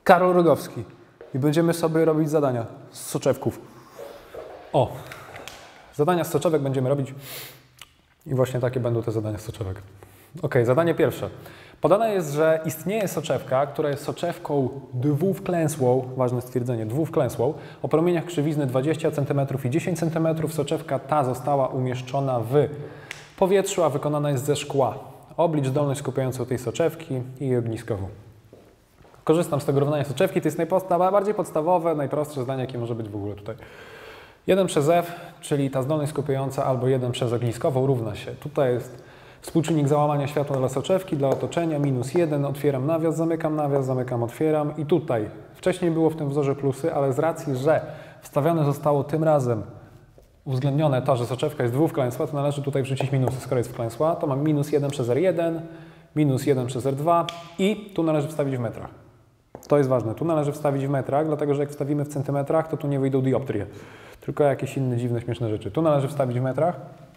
Karol Rogowski i będziemy sobie robić zadania z soczewków. O, zadania z soczewek będziemy robić i właśnie takie będą te zadania z soczewek. Ok, zadanie pierwsze. Podane jest, że istnieje soczewka, która jest soczewką dwuwklęsłą, ważne stwierdzenie, dwuwklęsłą, o promieniach krzywizny 20 cm i 10 cm. Soczewka ta została umieszczona w powietrzu, a wykonana jest ze szkła. Oblicz zdolność skupiającą tej soczewki i jej ogniskową. Korzystam z tego równania soczewki, to jest najbardziej podstawowe, najprostsze zdanie, jakie może być w ogóle tutaj. 1 przez F, czyli ta zdolność skupiająca, albo 1 przez ogniskową równa się. Tutaj jest współczynnik załamania światła dla soczewki, dla otoczenia, -1, otwieram nawias, zamykam, otwieram. I tutaj, wcześniej było w tym wzorze plusy, ale z racji, że wstawione zostało tym razem uwzględnione to, że soczewka jest dwuwklęsła, to należy tutaj wrzucić minusy. Skoro jest wklęsła, to mam -1 przez R1, -1 przez R2 i tu należy wstawić w metrach. To jest ważne, tu należy wstawić w metrach, dlatego że jak wstawimy w centymetrach, to tu nie wyjdą dioptrie, tylko jakieś inne dziwne, śmieszne rzeczy. Tu należy wstawić w metrach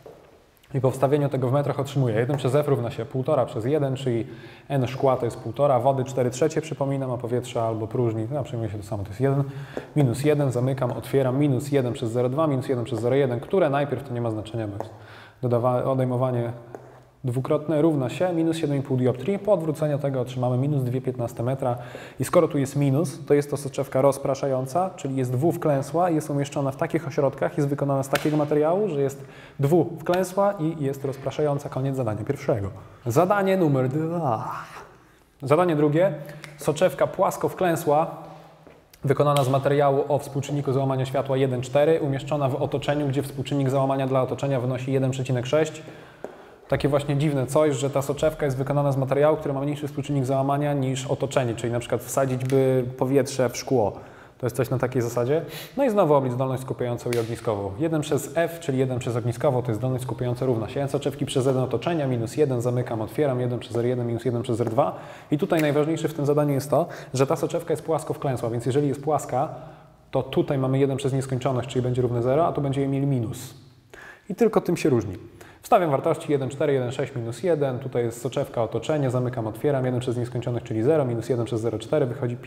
i po wstawieniu tego w metrach otrzymuję 1 przez F równa się 1,5 przez 1, czyli N szkła to jest 1,5, wody 4/3 przypominam, a powietrza albo próżni, no przyjmuje się to samo, to jest 1, -1, zamykam, otwieram, -1 przez 0,2, -1 przez 0,1, które najpierw to nie ma znaczenia, bo jest odejmowanie dwukrotne równa się -7,5 dioptrii. Po odwróceniu tego otrzymamy -2,15 metra. I skoro tu jest minus, to jest to soczewka rozpraszająca, czyli jest dwuwklęsła, jest umieszczona w takich ośrodkach, jest wykonana z takiego materiału, że jest dwuwklęsła i jest rozpraszająca. Koniec zadania pierwszego. Zadanie numer 2. Zadanie drugie. Soczewka płaskowklęsła, wykonana z materiału o współczynniku załamania światła 1,4, umieszczona w otoczeniu, gdzie współczynnik załamania dla otoczenia wynosi 1,6. Takie właśnie dziwne coś, że ta soczewka jest wykonana z materiału, który ma mniejszy współczynnik załamania niż otoczenie, czyli na przykład wsadzić by powietrze w szkło. To jest coś na takiej zasadzie. No i znowu oblicz zdolność skupiającą i ogniskową. 1 przez F, czyli 1 przez ogniskową, to jest zdolność skupiająca równa się N soczewki przez 1 otoczenia, -1, zamykam, otwieram, 1 przez R1, -1 przez R2. I tutaj najważniejsze w tym zadaniu jest to, że ta soczewka jest płaskowklęsła, więc jeżeli jest płaska, to tutaj mamy 1 przez nieskończoność, czyli będzie równe 0, a tu będziemy mieli minus. I tylko tym się różni. Wstawiam wartości 1,4, 1,6, -1, tutaj jest soczewka, otoczenie, zamykam, otwieram, 1 przez nieskończoność, czyli 0, -1 przez 0,4, wychodzi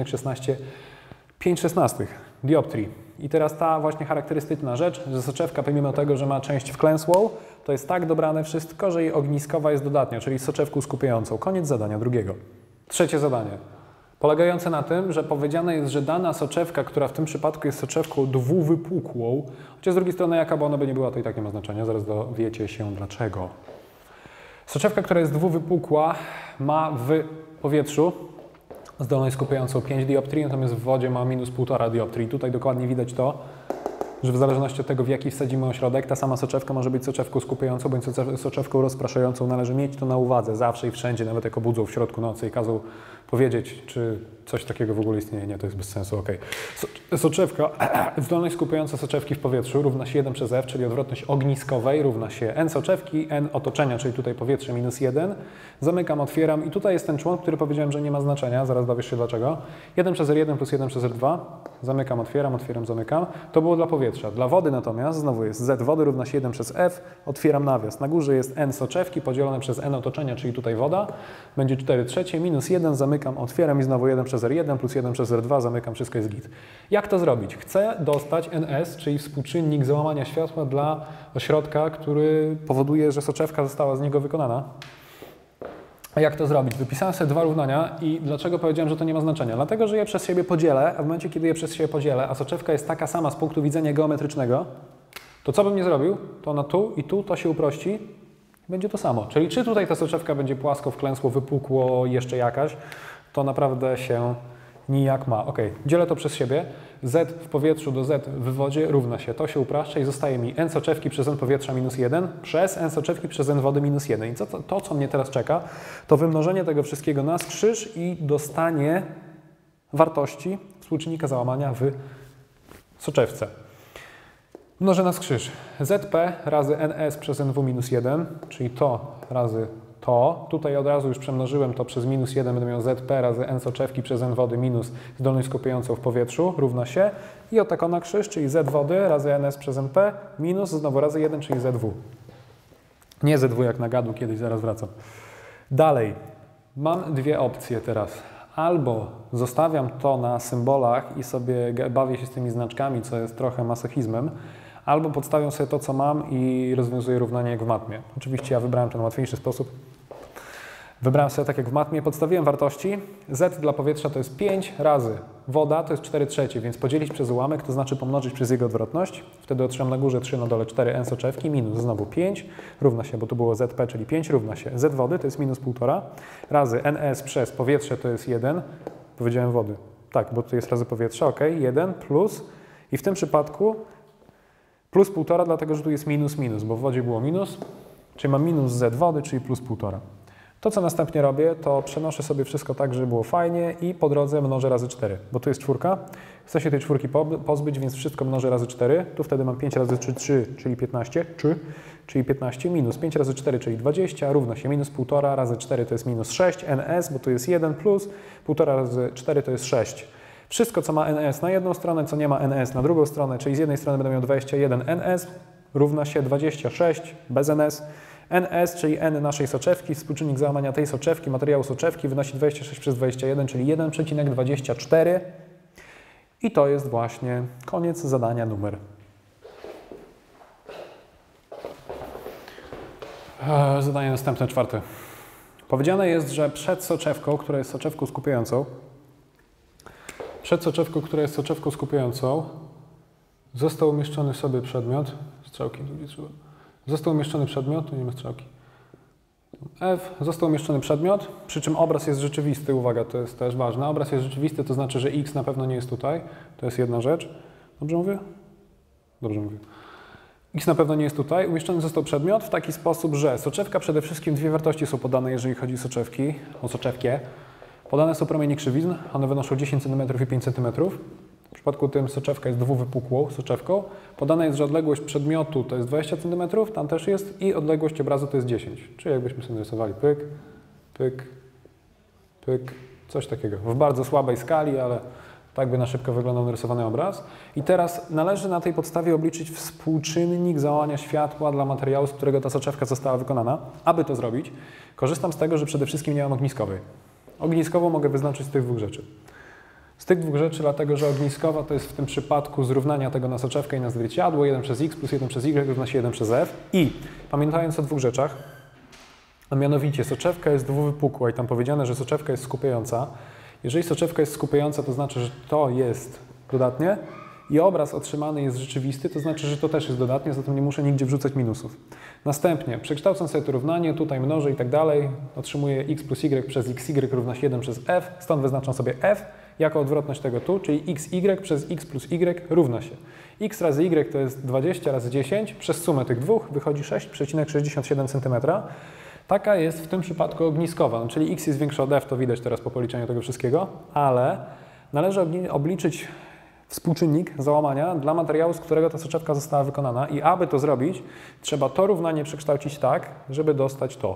5,16 dioptrii. I teraz ta właśnie charakterystyczna rzecz, że soczewka, pomimo tego, że ma część wklęsłą, to jest tak dobrane wszystko, że jej ogniskowa jest dodatnia, czyli z soczewką skupiającą. Koniec zadania drugiego. Trzecie zadanie. Polegające na tym, że powiedziane jest, że dana soczewka, która w tym przypadku jest soczewką dwuwypukłą, chociaż z drugiej strony jaka by ona by nie była, to i tak nie ma znaczenia, zaraz dowiecie się dlaczego. Soczewka, która jest dwuwypukła, ma w powietrzu zdolność skupiającą 5 dioptrii, natomiast w wodzie ma -1,5 dioptrii. Tutaj dokładnie widać to, że w zależności od tego, w jaki wsadzimy ośrodek, ta sama soczewka może być soczewką skupiającą bądź soczewką rozpraszającą. Należy mieć to na uwadze zawsze i wszędzie, nawet jak obudzą w środku nocy i kazą powiedzieć, czy coś takiego w ogóle istnieje. Nie, to jest bez sensu, ok. Soczewka, zdolność skupiająca soczewki w powietrzu równa się 1 przez F, czyli odwrotność ogniskowej równa się N soczewki, N otoczenia, czyli tutaj powietrze -1. Zamykam, otwieram i tutaj jest ten człon, który powiedziałem, że nie ma znaczenia, zaraz dowiesz się dlaczego. 1 przez R1 plus 1 przez R2. Zamykam, otwieram, zamykam. To było dla powietrza. Dla wody natomiast znowu jest Z wody równa się 1 przez F. Otwieram nawias. Na górze jest N soczewki podzielone przez N otoczenia, czyli tutaj woda. Będzie 4/3, -1, zamykam, otwieram i znowu 1 przez R1 plus 1 przez R2, zamykam, wszystko jest git. Jak to zrobić? Chcę dostać NS, czyli współczynnik załamania światła dla ośrodka, który powoduje, że soczewka została z niego wykonana. A jak to zrobić? Wypisałem sobie dwa równania i dlaczego powiedziałem, że to nie ma znaczenia? Dlatego, że je przez siebie podzielę, a w momencie, kiedy je przez siebie podzielę, a soczewka jest taka sama z punktu widzenia geometrycznego, to co bym nie zrobił? To na tu i tu to się uprości, będzie to samo. Czyli czy tutaj ta soczewka będzie płasko, wklęsło, wypukło, jeszcze jakaś, to naprawdę się nijak ma. Ok, dzielę to przez siebie. Z w powietrzu do Z w wodzie równa się. To się upraszcza i zostaje mi N soczewki przez N powietrza -1 przez N soczewki przez N wody -1. I to, co mnie teraz czeka, to wymnożenie tego wszystkiego na krzyż i dostanie wartości współczynnika załamania w soczewce. Mnożę na krzyż. ZP razy NS przez NW -1, czyli to razy to. Tutaj od razu już przemnożyłem to przez -1, będę miał ZP razy N soczewki przez N wody minus zdolność skupiającą w powietrzu równa się i o na krzyż, czyli Z wody razy NS przez NP minus znowu razy 1, czyli ZW. Nie ZW jak na gadu kiedyś, zaraz wracam. Dalej, mam dwie opcje teraz. Albo zostawiam to na symbolach i sobie bawię się z tymi znaczkami, co jest trochę masochizmem, albo podstawiam sobie to, co mam i rozwiązuję równanie jak w matmie. Oczywiście ja wybrałem ten łatwiejszy sposób. Wybrałem sobie tak jak w matmie, podstawiłem wartości. Z dla powietrza to jest 5 razy woda, to jest 4/3, więc podzielić przez ułamek, to znaczy pomnożyć przez jego odwrotność. Wtedy otrzymam na górze 3, na dole 4 n soczewki, minus znowu 5 równa się, bo tu było ZP, czyli 5 równa się Z wody, to jest minus 1,5, razy NS przez powietrze to jest 1, powiedziałem wody, tak, bo tu jest razy powietrza, ok, 1 plus i w tym przypadku plus 1,5, dlatego że tu jest minus, minus, bo w wodzie było minus, czyli mam minus Z wody, czyli plus 1,5. To, co następnie robię, to przenoszę sobie wszystko tak, żeby było fajnie i po drodze mnożę razy 4, bo tu jest 4. Chcę się tej 4 pozbyć, więc wszystko mnożę razy 4. Tu wtedy mam 5 razy 3, czyli 15, czyli 15, minus 5 razy 4, czyli 20, równa się minus 1,5 razy 4 to jest minus 6, NS, bo tu jest 1 plus 1,5 razy 4 to jest 6. Wszystko, co ma NS na jedną stronę, co nie ma NS na drugą stronę, czyli z jednej strony będę miał 21 NS, równa się 26 bez NS. NS, czyli N naszej soczewki, współczynnik załamania tej soczewki, materiału soczewki wynosi 26 przez 21, czyli 1,24. I to jest właśnie koniec zadania numer. Zadanie następne, 4. Powiedziane jest, że przed soczewką, która jest soczewką skupiającą, został umieszczony sobie przedmiot, strzałki drugi trzeba. Został umieszczony przedmiot, tu nie ma strzałki. F, został umieszczony przedmiot, przy czym obraz jest rzeczywisty, uwaga, to jest też ważne. Obraz jest rzeczywisty, to znaczy, że X na pewno nie jest tutaj. To jest jedna rzecz. Dobrze mówię? Dobrze mówię. X na pewno nie jest tutaj. Umieszczony został przedmiot w taki sposób, że soczewka przede wszystkim, dwie wartości są podane, jeżeli chodzi o soczewkę. Podane są promienie krzywizn, one wynoszą 10 cm i 5 cm. W przypadku tym soczewka jest dwuwypukłą soczewką. Podane jest, że odległość przedmiotu to jest 20 cm, tam też jest i odległość obrazu to jest 10. Czyli jakbyśmy sobie narysowali pyk, pyk, pyk, coś takiego. W bardzo słabej skali, ale tak by na szybko wyglądał narysowany obraz. I teraz należy na tej podstawie obliczyć współczynnik załamania światła dla materiału, z którego ta soczewka została wykonana. Aby to zrobić, korzystam z tego, że przede wszystkim nie mam ogniskowej. Ogniskową mogę wyznaczyć z tych dwóch rzeczy. Z tych dwóch rzeczy, dlatego że ogniskowa to jest w tym przypadku zrównania tego na soczewkę i na zwierciadło, 1 przez x plus 1 przez y równa się 1 przez f. I pamiętając o dwóch rzeczach, a mianowicie soczewka jest dwuwypukła i tam powiedziane, że soczewka jest skupiająca. Jeżeli soczewka jest skupiająca, to znaczy, że to jest dodatnie i obraz otrzymany jest rzeczywisty, to znaczy, że to też jest dodatnie, zatem nie muszę nigdzie wrzucać minusów. Następnie przekształcam sobie to równanie, tutaj mnożę i tak dalej, otrzymuję x plus y przez xy równa się 1 przez f, stąd wyznaczam sobie f jako odwrotność tego tu, czyli xy przez x plus y równa się. X razy y to jest 20 razy 10, przez sumę tych dwóch wychodzi 6,67 cm. Taka jest w tym przypadku ogniskowa, czyli x jest większe od f, to widać teraz po policzeniu tego wszystkiego, ale należy obliczyć współczynnik załamania dla materiału, z którego ta soczewka została wykonana i aby to zrobić, trzeba to równanie przekształcić tak, żeby dostać to.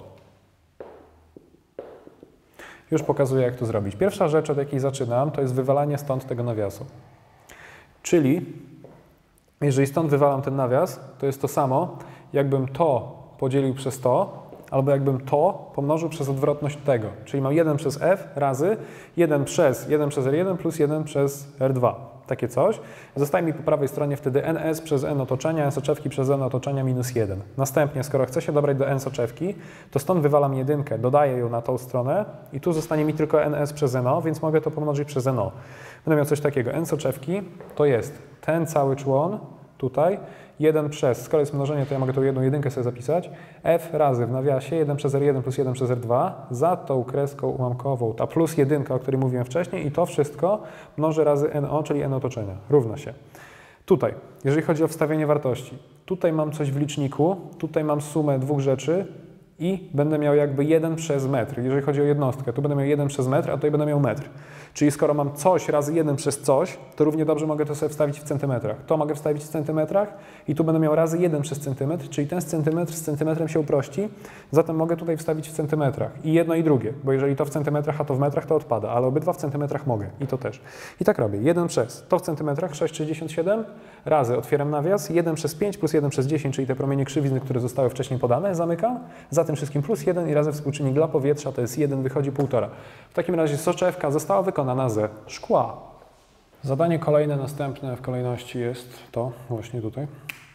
Już pokazuję, jak to zrobić. Pierwsza rzecz, od jakiej zaczynam, to jest wywalanie stąd tego nawiasu. Czyli, jeżeli stąd wywalam ten nawias, to jest to samo, jakbym to podzielił przez to, albo jakbym to pomnożył przez odwrotność tego. Czyli mam 1 przez f razy 1 przez R1 plus 1 przez R2. Takie coś. Zostaje mi po prawej stronie wtedy ns przez n otoczenia, n soczewki przez n otoczenia minus 1. Następnie, skoro chcę się dobrać do n soczewki, to stąd wywalam jedynkę, dodaję ją na tą stronę i tu zostanie mi tylko ns przez no, więc mogę to pomnożyć przez no. Będę miał coś takiego. N soczewki to jest ten cały człon tutaj, 1 przez, skoro jest mnożenie, to ja mogę tą jedną jedynkę sobie zapisać, f razy w nawiasie 1 przez R1 plus 1 przez R2 za tą kreską ułamkową, ta plus jedynka, o której mówiłem wcześniej i to wszystko mnożę razy NO, czyli N otoczenia, równa się. Tutaj, jeżeli chodzi o wstawienie wartości, tutaj mam coś w liczniku, tutaj mam sumę dwóch rzeczy i będę miał jakby 1 przez metr. Jeżeli chodzi o jednostkę, tu będę miał 1 przez metr, a tutaj będę miał metr. Czyli skoro mam coś razy 1 przez coś, to równie dobrze mogę to sobie wstawić w centymetrach. To mogę wstawić w centymetrach i tu będę miał razy 1 przez centymetr, czyli ten centymetr z centymetrem się uprości, zatem mogę tutaj wstawić w centymetrach. I jedno i drugie, bo jeżeli to w centymetrach, a to w metrach, to odpada, ale obydwa w centymetrach mogę i to też. I tak robię. 1 przez, to w centymetrach 6,67 razy, otwieram nawias, 1 przez 5 plus 1 przez 10, czyli te promienie krzywizny, które zostały wcześniej podane, zamykam, zatem tym wszystkim plus 1 i razy współczynnik dla powietrza to jest 1, wychodzi 1,5. W takim razie soczewka została wykonana ze szkła. Zadanie kolejne, następne w kolejności jest to właśnie tutaj.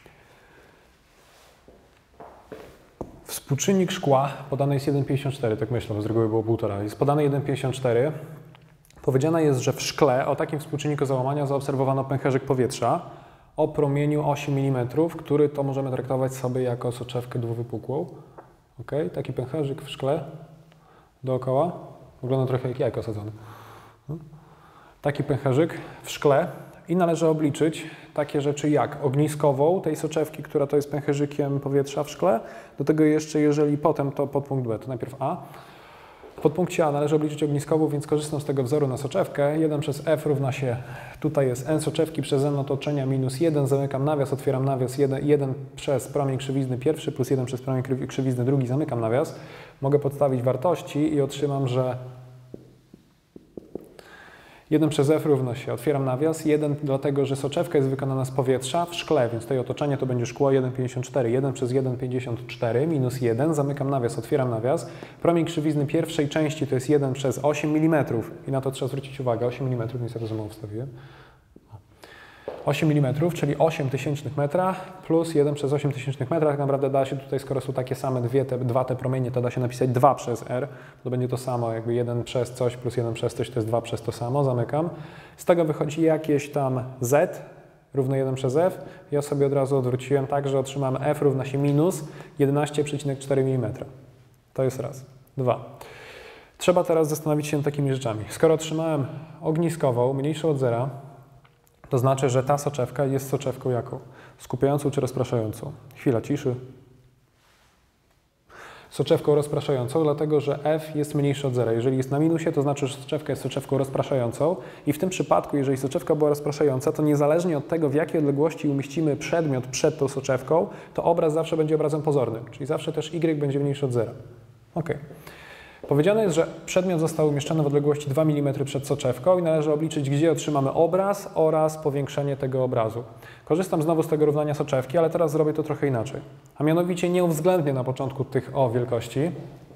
Współczynnik szkła podany jest 1,54, tak myślę, bo z reguły było 1,5. Jest podany 1,54. Powiedziane jest, że w szkle o takim współczynniku załamania zaobserwowano pęcherzyk powietrza o promieniu 8 mm, który to możemy traktować sobie jako soczewkę dwuwypukłą. Ok, taki pęcherzyk w szkle dookoła. Wygląda trochę jak jajko sadzone. Taki pęcherzyk w szkle i należy obliczyć takie rzeczy jak ogniskową tej soczewki, która to jest pęcherzykiem powietrza w szkle. Do tego jeszcze, jeżeli potem to podpunkt B, to najpierw A. W podpunkcie A należy obliczyć ogniskową, więc korzystam z tego wzoru na soczewkę. 1 przez F równa się, tutaj jest N soczewki przez N otoczenia minus 1, zamykam nawias, otwieram nawias, 1 przez promień krzywizny pierwszy plus 1 przez promień krzywizny drugi, zamykam nawias. Mogę podstawić wartości i otrzymam, że 1 przez F równa się, otwieram nawias, 1 dlatego, że soczewka jest wykonana z powietrza w szkle, więc tutaj otoczenie to będzie szkło 1,54. 1 przez 1,54 minus 1, zamykam nawias, otwieram nawias. Promień krzywizny pierwszej części to jest 1 przez 8 mm i na to trzeba zwrócić uwagę, 8 mm, więc ja to za mało wstawiłem. 8 mm, czyli 8 tysięcznych metra plus 1 przez 8 tysięcznych metra. Tak naprawdę da się tutaj, skoro są takie same dwa te promienie, to da się napisać 2 przez R. To będzie to samo, jakby 1 przez coś plus 1 przez coś to jest 2 przez to samo. Zamykam. Z tego wychodzi jakieś tam Z równe 1 przez F. Ja sobie od razu odwróciłem tak, że otrzymałem F równa się minus 11,4 mm. To jest raz. 2. Trzeba teraz zastanowić się nad takimi rzeczami. Skoro otrzymałem ogniskową, mniejszą od zera, to znaczy, że ta soczewka jest soczewką jaką? Skupiającą czy rozpraszającą? Chwila ciszy. Soczewką rozpraszającą, dlatego że F jest mniejszy od zera. Jeżeli jest na minusie, to znaczy, że soczewka jest soczewką rozpraszającą i w tym przypadku, jeżeli soczewka była rozpraszająca, to niezależnie od tego, w jakiej odległości umieścimy przedmiot przed tą soczewką, to obraz zawsze będzie obrazem pozornym, czyli zawsze też Y będzie mniejszy od zera. Ok. Powiedziane jest, że przedmiot został umieszczony w odległości 2 mm przed soczewką i należy obliczyć, gdzie otrzymamy obraz oraz powiększenie tego obrazu. Korzystam znowu z tego równania soczewki, ale teraz zrobię to trochę inaczej. A mianowicie nie uwzględnię na początku tych wielkości,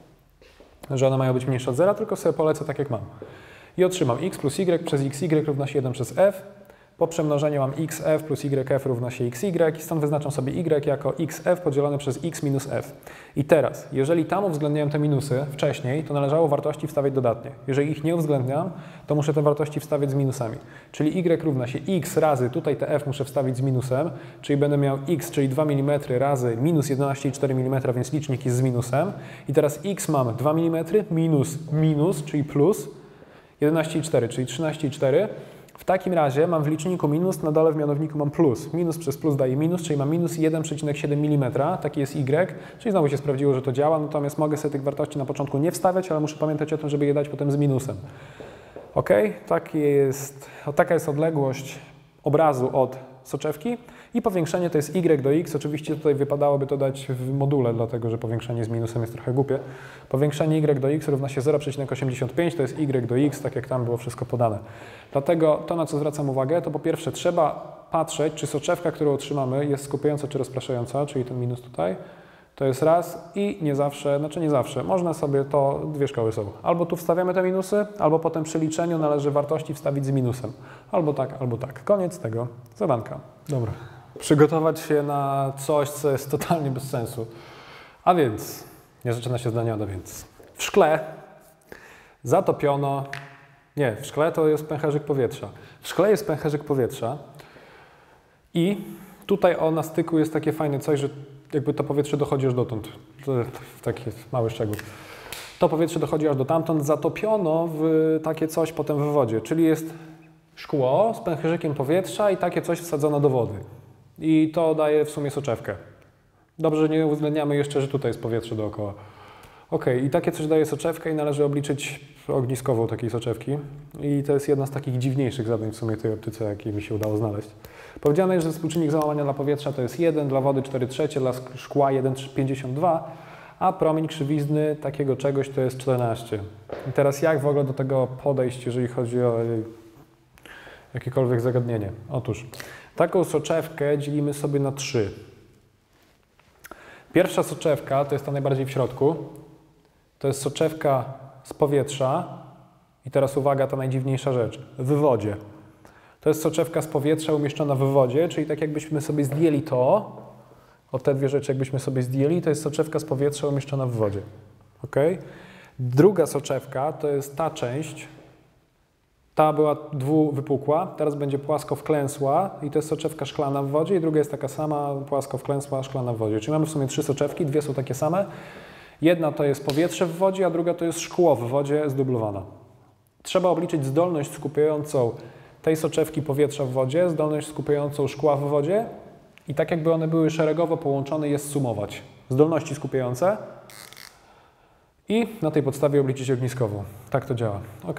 że one mają być mniejsze od zera, tylko sobie polecę tak jak mam. I otrzymam x plus y przez xy równa się 1 przez f. Po przemnożeniu mam xf plus yf równa się xy i stąd wyznaczam sobie y jako xf podzielone przez x minus f. I teraz, jeżeli tam uwzględniałem te minusy wcześniej, to należało wartości wstawiać dodatnie. Jeżeli ich nie uwzględniam, to muszę te wartości wstawiać z minusami. Czyli y równa się x razy, tutaj te f muszę wstawić z minusem, czyli będę miał x, czyli 2 mm razy minus 11,4 mm, więc licznik jest z minusem. I teraz x mam 2 mm minus minus, czyli plus 11,4, czyli 13,4. W takim razie mam w liczniku minus, na dole w mianowniku mam plus. Minus przez plus daje minus, czyli mam minus 1,7 mm, taki jest y, czyli znowu się sprawdziło, że to działa, natomiast mogę sobie tych wartości na początku nie wstawiać, ale muszę pamiętać o tym, żeby je dać potem z minusem. Ok? Taka jest odległość obrazu od soczewki i powiększenie to jest y do x. Oczywiście tutaj wypadałoby to dać w module, dlatego że powiększenie z minusem jest trochę głupie. Powiększenie y do x równa się 0,85, to jest y do x, tak jak tam było wszystko podane. Dlatego to, na co zwracam uwagę, to po pierwsze trzeba patrzeć, czy soczewka, którą otrzymamy, jest skupiająca czy rozpraszająca, czyli ten minus tutaj. To jest raz i nie zawsze, znaczy nie zawsze, można sobie to, dwie szkoły są. Albo tu wstawiamy te minusy, albo potem przy liczeniu należy wartości wstawić z minusem. Albo tak, albo tak. Koniec tego zadanka. Dobra. Przygotować się na coś, co jest totalnie bez sensu. A więc, nie zaczyna się zdanie od a więc. W szkle zatopiono, nie, w szkle to jest pęcherzyk powietrza. W szkle jest pęcherzyk powietrza i tutaj na styku jest takie fajne coś, że jakby to powietrze dochodzi aż dotąd. To taki mały szczegół. To powietrze dochodzi aż do tamtąd, zatopiono w takie coś potem w wodzie, czyli jest szkło z pęcherzykiem powietrza i takie coś wsadzono do wody. I to daje w sumie soczewkę. Dobrze, że nie uwzględniamy jeszcze, że tutaj jest powietrze dookoła. Ok, i takie coś daje soczewkę i należy obliczyć ogniskową takiej soczewki. I to jest jedna z takich dziwniejszych zadań w sumie tej optyce, jakie mi się udało znaleźć. Powiedziane jest, że współczynnik załamania dla powietrza to jest 1, dla wody 4/3, dla szkła 1,52, a promień krzywizny takiego czegoś to jest 14. I teraz jak w ogóle do tego podejść, jeżeli chodzi o jakiekolwiek zagadnienie? Otóż taką soczewkę dzielimy sobie na 3. Pierwsza soczewka, to jest ta najbardziej w środku, to jest soczewka z powietrza i teraz uwaga, ta najdziwniejsza rzecz, w wodzie. To jest soczewka z powietrza umieszczona w wodzie, czyli tak jakbyśmy sobie zdjęli to, o te dwie rzeczy jakbyśmy sobie zdjęli, to jest soczewka z powietrza umieszczona w wodzie. Ok? Druga soczewka to jest ta część, ta była dwuwypukła, teraz będzie płasko wklęsła i to jest soczewka szklana w wodzie i druga jest taka sama, płasko wklęsła, szklana w wodzie. Czyli mamy w sumie 3 soczewki, 2 są takie same. Jedna to jest powietrze w wodzie, a druga to jest szkło w wodzie zdublowana. Trzeba obliczyć zdolność skupiającą tej soczewki powietrza w wodzie, zdolność skupiającą szkła w wodzie i tak jakby one były szeregowo połączone, je zsumować. Zdolności skupiające i na tej podstawie obliczyć ogniskową. Tak to działa. Ok.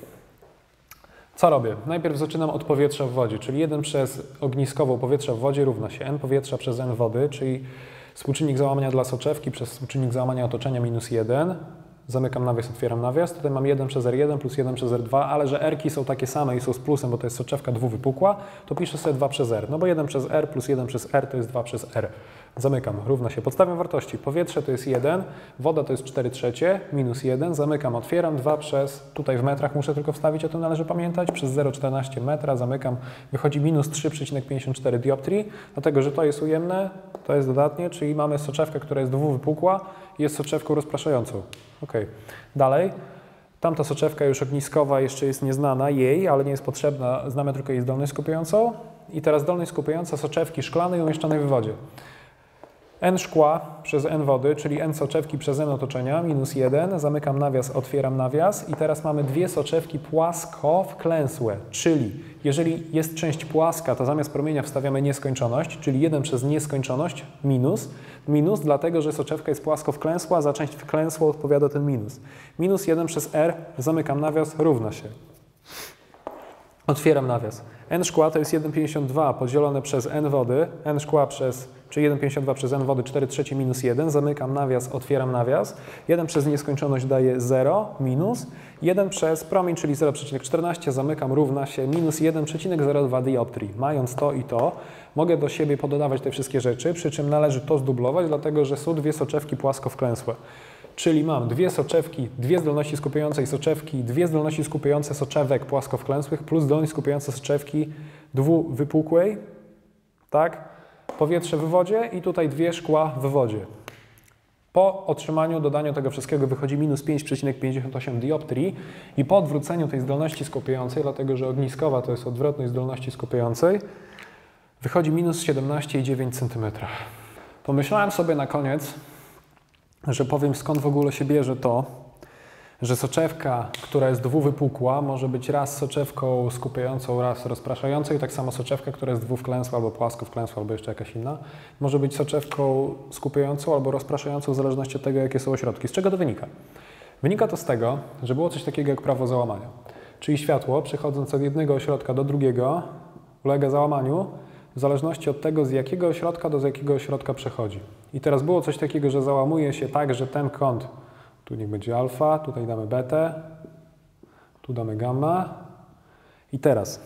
Co robię? Najpierw zaczynam od powietrza w wodzie, czyli 1 przez ogniskową powietrza w wodzie równa się n powietrza przez n wody, czyli współczynnik załamania dla soczewki przez współczynnik załamania otoczenia minus 1. Zamykam nawias, otwieram nawias. Tutaj mam 1 przez R1 plus 1 przez R2, ale że R-ki są takie same i są z plusem, bo to jest soczewka dwuwypukła, to piszę sobie 2 przez R. No bo 1 przez R plus 1 przez R to jest 2 przez R. Zamykam, równa się. Podstawiam wartości. Powietrze to jest 1, woda to jest 4/3, minus 1. Zamykam, otwieram 2 przez, tutaj w metrach muszę tylko wstawić, o tym należy pamiętać, przez 0,14 metra. Zamykam, wychodzi minus 3,54 dioptrii, dlatego że to jest ujemne, to jest dodatnie, czyli mamy soczewkę, która jest dwuwypukła i jest soczewką rozpraszającą. Ok. Dalej. Tamta soczewka już ogniskowa jeszcze jest nieznana jej, ale nie jest potrzebna, znamy tylko jej zdolność skupiającą. I teraz zdolność skupiająca soczewki szklanej umieszczonej w wodzie. N szkła przez N wody, czyli N soczewki przez N otoczenia, minus 1. Zamykam nawias, otwieram nawias i teraz mamy 2 soczewki płasko wklęsłe, czyli jeżeli jest część płaska, to zamiast promienia wstawiamy nieskończoność, czyli 1 przez nieskończoność, minus. Minus dlatego, że soczewka jest płasko wklęsła, za część wklęsłą odpowiada ten minus. Minus 1 przez R, zamykam nawias, równa się. Otwieram nawias. N szkła to jest 1,52 podzielone przez N wody, N szkła przez, czyli 1,52 przez N wody 4/3 minus 1, zamykam nawias, otwieram nawias, 1 przez nieskończoność daje 0, minus, 1 przez promień, czyli 0,14, zamykam, równa się minus 1,02 dioptrii. Mając to i to, mogę do siebie pododawać te wszystkie rzeczy, przy czym należy to zdublować, dlatego że są 2 soczewki płasko wklęsłe. Czyli mam 2 soczewki, 2 zdolności skupiającej soczewki, 2 zdolności skupiające soczewek płasko wklęsłych plus zdolność skupiające soczewki dwuwypukłej, tak? Powietrze w wodzie i tutaj 2 szkła w wodzie. Po otrzymaniu, dodaniu tego wszystkiego wychodzi minus 5,58 dioptrii i po odwróceniu tej zdolności skupiającej, dlatego że ogniskowa to jest odwrotność zdolności skupiającej, wychodzi minus 17,9 cm. Pomyślałem sobie na koniec, że powiem, skąd w ogóle się bierze to, że soczewka, która jest dwuwypukła, może być raz soczewką skupiającą, raz rozpraszającą i tak samo soczewka, która jest dwuwklęsła albo płasko wklęsła, albo jeszcze jakaś inna, może być soczewką skupiającą albo rozpraszającą w zależności od tego, jakie są ośrodki. Z czego to wynika? Wynika to z tego, że było coś takiego jak prawo załamania. Czyli światło, przechodząc od jednego ośrodka do drugiego, ulega załamaniu w zależności od tego, z jakiego ośrodka do jakiego ośrodka przechodzi. I teraz było coś takiego, że załamuje się tak, że ten kąt, tu niech będzie alfa, tutaj damy betę, tu damy gamma. I teraz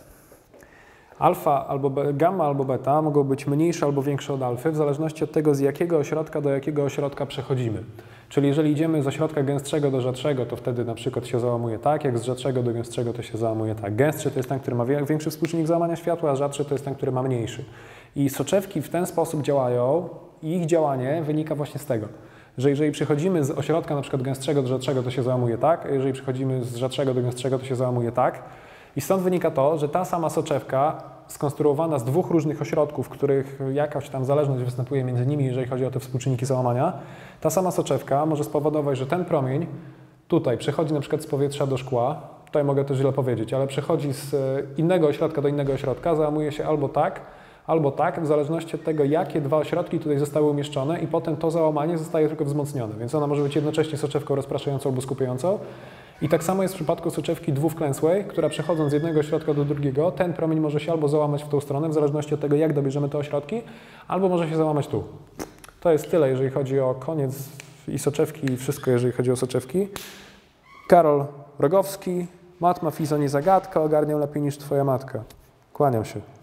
alfa albo gamma albo beta mogą być mniejsze albo większe od alfy w zależności od tego, z jakiego ośrodka do jakiego ośrodka przechodzimy. Czyli jeżeli idziemy z ośrodka gęstszego do rzadszego, to wtedy na przykład się załamuje tak, jak z rzadszego do gęstszego to się załamuje tak. Gęstszy to jest ten, który ma większy współczynnik załamania światła, a rzadszy to jest ten, który ma mniejszy. I soczewki w ten sposób działają i ich działanie wynika właśnie z tego, że jeżeli przychodzimy z ośrodka na przykład gęstszego do rzadszego, to się załamuje tak, a jeżeli przychodzimy z rzadszego do gęstszego, to się załamuje tak. I stąd wynika to, że ta sama soczewka skonstruowana z 2 różnych ośrodków, w których jakaś tam zależność występuje między nimi, jeżeli chodzi o te współczynniki załamania, ta sama soczewka może spowodować, że ten promień tutaj przechodzi na przykład z powietrza do szkła, tutaj mogę to źle powiedzieć, ale przechodzi z innego ośrodka do innego ośrodka, załamuje się albo tak, w zależności od tego, jakie 2 ośrodki tutaj zostały umieszczone i potem to załamanie zostaje tylko wzmocnione, więc ona może być jednocześnie soczewką rozpraszającą albo skupiającą. I tak samo jest w przypadku soczewki dwuwklęsłej, która przechodząc z jednego ośrodka do drugiego, ten promień może się albo załamać w tą stronę, w zależności od tego, jak dobierzemy te ośrodki, albo może się załamać tu. To jest tyle, jeżeli chodzi o koniec i soczewki, i wszystko, jeżeli chodzi o soczewki. Karol Rogowski, Matma Fizo nie zagadka, ogarniał lepiej niż twoja matka. Kłaniam się.